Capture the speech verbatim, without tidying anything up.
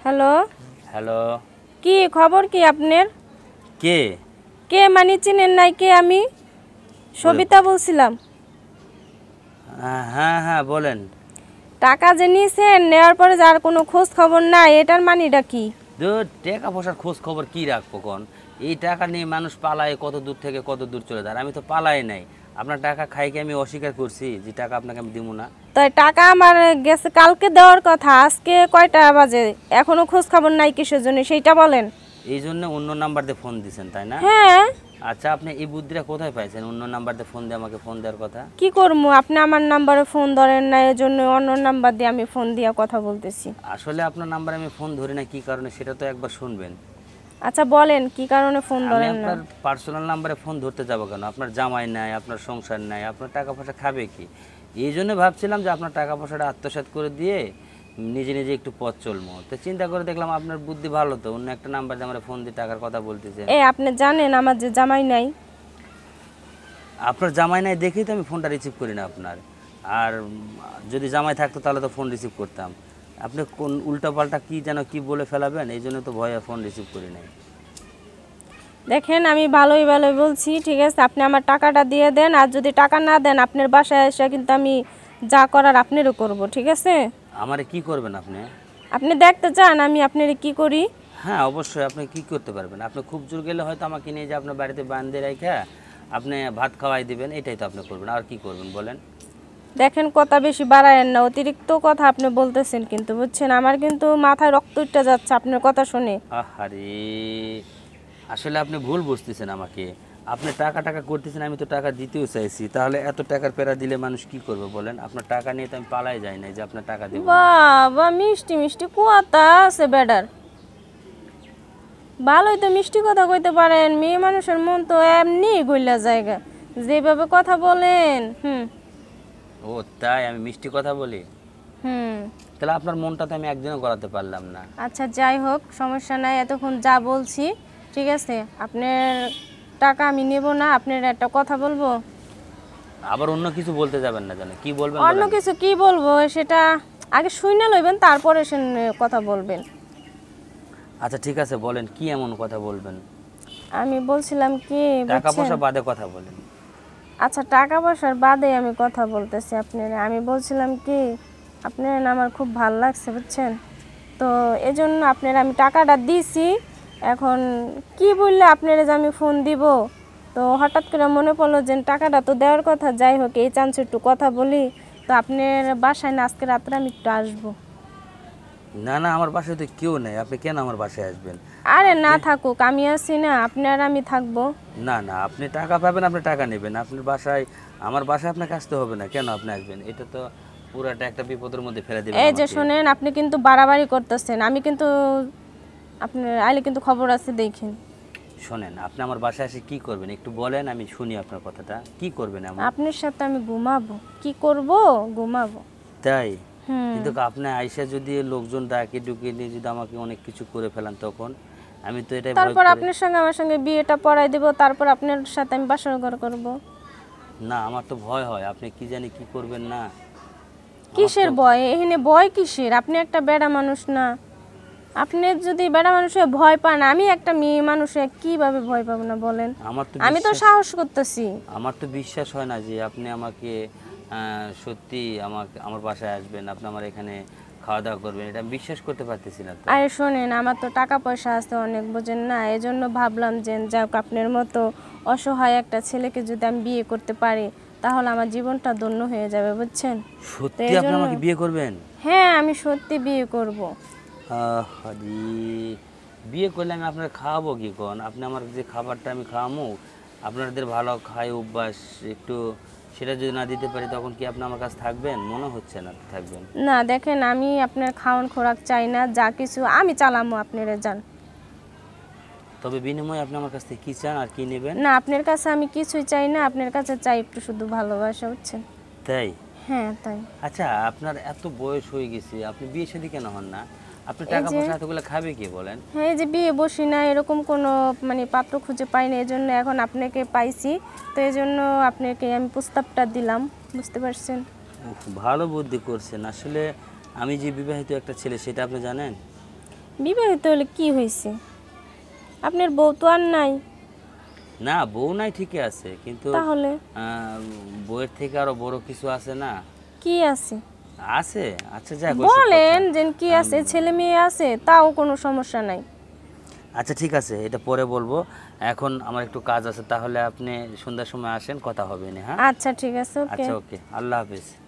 Hello. Hello. কি খবর কি আপনার? কে? কে মানে চিনেন নাই? কে আমি সবিতা বলছিলাম। হ্যাঁ হ্যাঁ হ্যাঁ বলেন। টাকা যে নিয়েছেন, নেওয়ার পরে যার কোনো খোঁজ খবর নাই, এটার মানিটা কি? দূর, টাকা পয়সার খোঁজ খবর কি রাখবো কোন? এই টাকা নিয়ে মানুষ পালায় কত দূর থেকে কত দূর চলে যায়। আমি তো পালাই নাই। আপনার টাকা খাই কি আমি অস্বীকার করছি যে টাকা আপনাকে আমি দিব না? তাই টাকা আমার গেছে কালকে দেওয়ার কথা, আজকে কয়টা বাজে? এখনো খোঁজ খবর নাই কিসের জন্য সেইটা বলেন। এই জন্য অন্য নাম্বার দিয়ে ফোন দিয়েছেন তাই না? হ্যাঁ। আচ্ছা, আপনি এই বুদ্ধিটা কোথায় পাইছেন? অন্য নাম্বার দিয়ে ফোন দিয়ে আমাকে ফোন দেওয়ার কথা। কি করবো, আপনি আমার নাম্বারে ফোন ধরেন না, এই জন্য অন্য নাম্বার দিয়ে আমি ফোন দিয়ে কথা বলতেছি। আসলে আপনার নাম্বারে আমি ফোন ধরি না, কি কারণে সেটা তো একবার শুনবেন। আচ্ছা বলেন কি কারণে ফোন আমি ধরেন না? আপনার পার্সোনাল নাম্বারে ফোন ধরতে যাবো কেন? আপনার জামাই নাই, আপনার সংসার নাই, আপনার টাকা পয়সা খাবে কি? এই জন্য ভাবছিলাম যে আপনার টাকা পয়সাটা আত্মসাৎ করে দিয়ে নিজে নিজে একটু পথ চলবো। তো চিন্তা করে দেখলাম আপনার বুদ্ধি ভালো, তো অন্য একটা নাম্বার দিয়ে আমরা ফোন দিয়ে টাকার কথা বলতেছে। এ আপনি জানেন আমার যে জামাই নাই? আপনার জামাই নাই দেখেই তো আমি ফোনটা রিসিভ করি না আপনার। আর যদি জামাই থাকতো তাহলে তো ফোন রিসিভ করতাম। আপনি কোন উল্টাপাল্টা কি যেন কি বলে ফেলাবেন, এই জন্য তো ভয়ে ফোন রিসিভ করি নাই। দেখেন আমি ভালোই ভালোই বলছি, ঠিক আছে? আপনি আমার টাকাটা দিয়ে দেন, আর যদি টাকা না দেন আপনার বাসায় এসে কিন্তু আমি যা করার আপনারও করব, ঠিক আছে? আমারে কি করবেন আপনি? আপনি দেখতে চান আমি আপনার কি করি? হ্যাঁ অবশ্যই, আপনি কি করতে পারবেন? আপনি খুব জোর গেলে হয়তো আমাকে নিয়ে যে আপনার বাড়িতে বান্ধে রেখে আপনি ভাত খাওয়াই দিবেন, এটাই তো আপনি করবেন। আর কি করবেন বলেন? দেখেন কথা বেশি বাড়ায়েন না, অতিরিক্ত কথা আপনি বলতেছেন কিন্তু, বুঝছেন? আমার কিন্তু মাথায় রক্ত উঠে যাচ্ছে আপনার কথা শুনে। আহারে, আসলে আপনি ভুল বুঝতেছেন আমাকে। আপনি টাকা টাকা করতেছেন, আমি তো টাকা দিতেও চাইছি। তাহলে এত টাকার পেরা দিলে মানুষ কি করবে বলেন? আপনার টাকা নিয়ে তো আমি পালাই যাই না যে আপনার টাকা দেব না। বাবা মিষ্টি মিষ্টি কথা আছে বেডার। ভালোই তো মিষ্টি কথা কইতে পারেন, মেয়ে মানুষের মন তো এমনি গইলা জায়গা, যেভাবে কথা বলেন। হুম ও তাই? আমি মিষ্টি কথা বলি? হুম তাহলে আপনার মনটা তো আমি একদিনও গলাতে পারলাম না। আচ্ছা যাই হোক, সমস্যা নাই, এতক্ষণ যা বলছি ঠিক আছে। আপনার টাকা আমি নেব না, আপনার একটা কথা বলবো। আবার অন্য কিছু বলতে যাবেন না জানো? কি বলবেন অন্য বলেন? কিছু কি বলবো সেটা আগে শুনে লইবেন, তারপরে সে কথা বলবেন। আচ্ছা ঠিক আছে, বলেন কি এমন কথা বলবেন? আমি বলছিলাম কি টাকা বুঝছেন? পয়সা বাদে কথা বলেন। আচ্ছা টাকা পয়সার বাদে আমি কথা বলতেছি আপনার। আমি বলছিলাম কি, আপনার না আমার খুব ভাল লাগছে বুঝছেন, তো এই জন্য আপনার আমি টাকাটা দিছি। এখন কি বললে আপনার যে আমি ফোন দিব, তো হঠাৎ করে মনে পড়লো যে টাকাটা তো দেওয়ার কথা। যাই হোক, এই চান্সে একটু কথা বলি। তো আপনার বাসায় না আজকে রাত্রে আমি একটু আসবো। না না, আমার বাসায় তো কেউ নেই, আপনি কেন আমার বাসায় আসবেন? আরে না থাকুক, আমি আছি না, আপনার আমি থাকবো। না না, আপনি টাকা পাবেন, আপনি টাকা নেবেন। আপনার বাসায়, আমার বাসায় আপনাকে আসতে হবে না। কেন আপনি আসবেন? এটা তো পুরাটা একটা বিপদের মধ্যে ফেলে দিবেন এই যে আমাকে। শোনেন, আপনি কিন্তু বাড়াবাড়ি করতেছেন। আমি কিন্তু আপনার আইলে কিন্তু খবর আছে, দেখেন। শোনেন, আপনি আমার বাসায় এসে কি করবেন একটু বলেন, আমি শুনি আপনার কথাটা। কি করবেন এমন? আপনার সাথে আমি ঘুমাবো। কি করব? ঘুমাবো। তাই? হুম কিন্তু আপনি আইসা যদি লোকজন ডাকে ঢুকিয়ে নিয়ে যদি আমাকে অনেক কিছু করে ফেলান, তখন আমি তো এটাই ভয় তারপর করি। আপনার সঙ্গে আমার সঙ্গে বিয়েটা পড়াই দেব, তারপর আপনার সাথে আমি বাসর ঘর করব। না, আমার তো ভয় হয়, আপনি কি জানি কি করবেন না। কিসের ভয়? এখানে ভয় কিসের? আপনি একটা বেড়া মানুষ না? আপনি যদি বেড়া মানুষে ভয় পান, আমি একটা মেয়ে মানুষে কিভাবে ভয় পাবো না বলেন? আমার তো আমি তো বিশ্বাস সাহস করতেছি। আমার তো বিশ্বাস হয় না যে আপনি আমাকে আহ, সত্যি আমাকে আমার বাসায় আসবেন, আপনি আমার এখানে খাওয়া দাওয়া করবেন, এটা আমি বিশ্বাস করতে পারতেছি না তো। আরে শোনেন, আমার তো টাকা পয়সা আছে অনেক, বোঝেন না? এই জন্য ভাবলাম যে যাক, আপনার মতো অসহায় একটা ছেলেকে যদি আমি বিয়ে করতে পারি, তাহলে আমার জীবনটা ধন্য হয়ে যাবে, বুঝছেন? তো সত্যি এই আপনি জন্য, আমাকে বিয়ে করবেন? হ্যাঁ আমি সত্যি বিয়ে করব। আরে, বিয়ে করলে আমি আপনার খাওয়াবো কি কোন? আপনি আমার যে খাবারটা আমি খাওয়াবো, আপনাদের ভালো খাই অভ্যাস একটু, সেটা যদি না দিতে পারি তখন কি আপনি আমার কাছে থাকবেন? মনে হচ্ছে না থাকবেন। না দেখেন, আমি আপনার খাওয়ান খোরাক চাই না, যা কিছু আমি চালামো আপনারা যান। তবে বিনিময়ে আপনি আমার কাছ থেকে কি চান আর কি নেবেন? না, আপনার কাছে আমি কিছুই চাই না, আপনার কাছে চাই একটু শুধু ভালোবাসা, বুঝছেন? তাই? হ্যাঁ তাই। আচ্ছা, আপনার এত বয়স হয়ে গেছে, আপনি বিয়ে শাদী কেন হন না? আপনি এই টাকা যে, পয়সা এতগুলো খাবে কি বলেন? হ্যাঁ এই যে বিয়ে বসি না, এরকম কোনো মানে পাত্র খুঁজে পাই না, এই জন্য এখন আপনাকে পাইছি, তো এই জন্য আপনাকে আমি প্রস্তাবটা দিলাম, বুঝতে পারছেন? উফ, ভালো বুদ্ধি করছেন। আসলে আমি যে বিবাহিত একটা ছেলে সেটা আপনি জানেন? বিবাহিত হলে কি হয়েছে? আপনার বউ তো আর নাই। না বউ নাই ঠিকই আছে, কিন্তু তাহলে আহ, বউয়ের থেকে আরো বড় কিছু আছে না? কি আছে? আছে, আচ্ছা যাক ওইসব কথা। বলেন যে কি আছে, ছেলে মেয়ে আছে, তাও কোনো সমস্যা নাই। আচ্ছা ঠিক আছে, এটা পরে বলবো। এখন আমার একটু কাজ আছে, তাহলে আপনি সন্ধ্যার সময় আসেন, কথা হবে না। হ্যাঁ আচ্ছা ঠিক আছে, ওকে। আচ্ছা ওকে, আল্লাহ হাফেজ।